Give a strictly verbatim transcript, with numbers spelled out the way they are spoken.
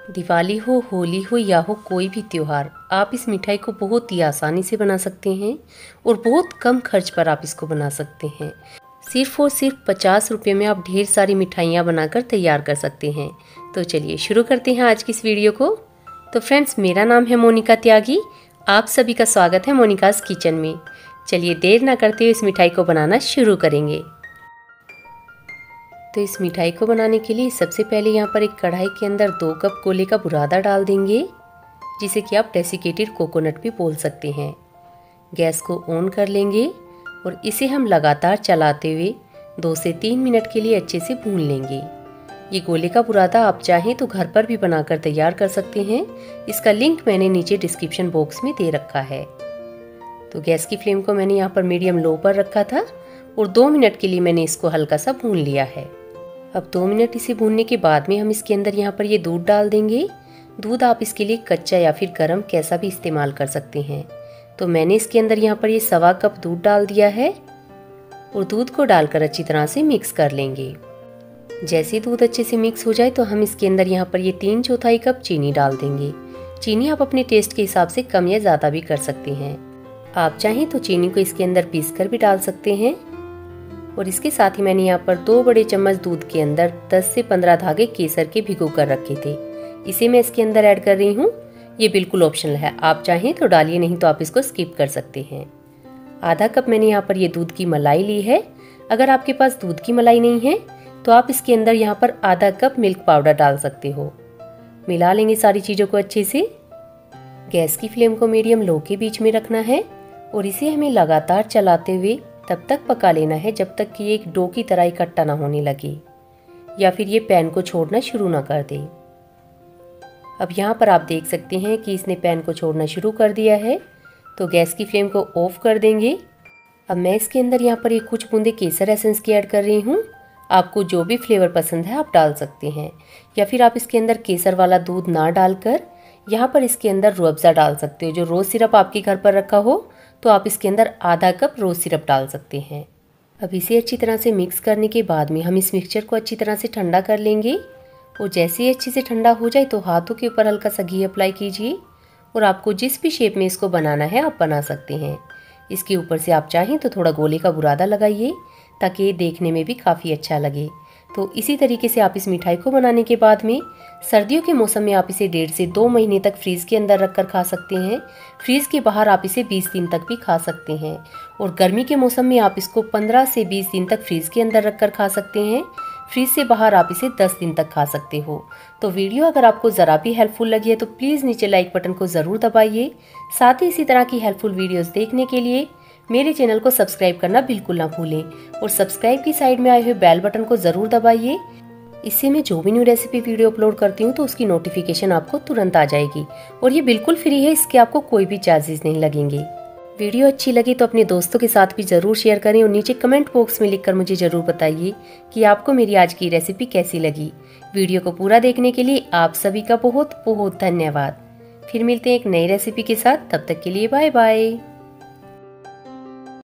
दिवाली हो, होली हो या हो कोई भी त्योहार, आप इस मिठाई को बहुत ही आसानी से बना सकते हैं और बहुत कम खर्च पर आप इसको बना सकते हैं। सिर्फ और सिर्फ पचास रुपये में आप ढेर सारी मिठाइयाँ बनाकर तैयार कर सकते हैं। तो चलिए शुरू करते हैं आज की इस वीडियो को। तो फ्रेंड्स, मेरा नाम है मोनिका त्यागी। आप सभी का स्वागत है मोनिकाज़ किचन में। चलिए देर ना करते हुए इस मिठाई को बनाना शुरू करेंगे। तो इस मिठाई को बनाने के लिए सबसे पहले यहाँ पर एक कढ़ाई के अंदर दो कप गोले का बुरादा डाल देंगे, जिसे कि आप डेसिकेटेड कोकोनट भी बोल सकते हैं। गैस को ऑन कर लेंगे और इसे हम लगातार चलाते हुए दो से तीन मिनट के लिए अच्छे से भून लेंगे। ये गोले का बुरादा आप चाहें तो घर पर भी बनाकर तैयार कर सकते हैं। इसका लिंक मैंने नीचे डिस्क्रिप्शन बॉक्स में दे रखा है। तो गैस की फ्लेम को मैंने यहाँ पर मीडियम लो पर रखा था और दो मिनट के लिए मैंने इसको हल्का सा भून लिया है। अब दो मिनट इसे भूनने के बाद में हम इसके अंदर यहाँ पर ये दूध डाल देंगे। दूध आप इसके लिए कच्चा या फिर गर्म कैसा भी इस्तेमाल कर सकते हैं। तो मैंने इसके अंदर यहाँ पर ये सवा कप दूध डाल दिया है और दूध को डालकर अच्छी तरह से मिक्स कर लेंगे। जैसे दूध अच्छे से मिक्स हो जाए तो हम इसके अंदर यहाँ पर ये तीन चौथाई कप चीनी डाल देंगे। चीनी आप अपने टेस्ट के हिसाब से कम या ज़्यादा भी कर सकते हैं। आप चाहें तो चीनी को इसके अंदर पीस कर भी डाल सकते हैं। और इसके साथ ही मैंने यहाँ पर दो बड़े चम्मच दूध के अंदर दस से पंद्रह धागे केसर के भिगो कर रखे थे। इसे मैं इसके अंदर ऐड कर रही हूँ। ये बिल्कुल ऑप्शनल है, आप चाहें तो डालिए, नहीं तो आप इसको स्किप कर सकते हैं। आधा कप मैंने यहाँ पर ये दूध की मलाई ली है। अगर आपके पास दूध की मलाई नहीं है तो आप इसके अंदर यहाँ पर आधा कप मिल्क पाउडर डाल सकते हो। मिला लेंगे सारी चीज़ों को अच्छे से। गैस की फ्लेम को मीडियम लो के बीच में रखना है और इसे हमें लगातार चलाते हुए तब तक पका लेना है जब तक कि एक डो की तरह इकट्ठा ना होने लगे या फिर ये पैन को छोड़ना शुरू ना कर दे। अब यहाँ पर आप देख सकते हैं कि इसने पैन को छोड़ना शुरू कर दिया है। तो गैस की फ्लेम को ऑफ कर देंगे। अब मैं इसके अंदर यहाँ पर एक कुछ बूंदे केसर एसेंस की ऐड कर रही हूँ। आपको जो भी फ्लेवर पसंद है आप डाल सकते हैं, या फिर आप इसके अंदर केसर वाला दूध ना डालकर यहाँ पर इसके अंदर रूह अफ़ज़ा डाल सकते हो। जो रोज़ सिरप आपके घर पर रखा हो तो आप इसके अंदर आधा कप रोज़ सिरप डाल सकते हैं। अब इसे अच्छी तरह से मिक्स करने के बाद में हम इस मिक्सचर को अच्छी तरह से ठंडा कर लेंगे। और जैसे ही अच्छे से ठंडा हो जाए तो हाथों के ऊपर हल्का सा घी अप्लाई कीजिए और आपको जिस भी शेप में इसको बनाना है आप बना सकते हैं। इसके ऊपर से आप चाहें तो थोड़ा गोले का बुरादा लगाइए ताकि ये देखने में भी काफ़ी अच्छा लगे। तो इसी तरीके से आप इस मिठाई को बनाने के बाद में सर्दियों के मौसम में आप इसे डेढ़ से दो महीने तक फ्रीज़ के अंदर रखकर खा सकते हैं। फ्रीज़ के बाहर आप इसे बीस दिन तक भी खा सकते हैं। और गर्मी के मौसम में आप इसको पंद्रह से बीस दिन तक फ्रीज़ के अंदर रखकर खा सकते हैं। फ्रीज से बाहर आप इसे दस दिन तक खा सकते हो। तो वीडियो अगर आपको ज़रा भी हेल्पफुल लगी है तो प्लीज़ नीचे लाइक बटन को ज़रूर दबाइए। साथ ही इसी तरह की हेल्पफुल वीडियोस देखने के लिए मेरे चैनल को सब्सक्राइब करना बिल्कुल ना भूलें और सब्सक्राइब की साइड में आए हुए बेल बटन को ज़रूर दबाइए। इससे मैं जो भी न्यू रेसिपी वीडियो अपलोड करती हूँ तो उसकी नोटिफिकेशन आपको तुरंत आ जाएगी। और ये बिल्कुल फ्री है, इसके आपको कोई भी चार्जेस नहीं लगेंगे। वीडियो अच्छी लगी तो अपने दोस्तों के साथ भी ज़रूर शेयर करें और नीचे कमेंट बॉक्स में लिखकर मुझे ज़रूर बताइए कि आपको मेरी आज की रेसिपी कैसी लगी। वीडियो को पूरा देखने के लिए आप सभी का बहुत बहुत धन्यवाद। फिर मिलते हैं एक नई रेसिपी के साथ, तब तक के लिए बाय बाय।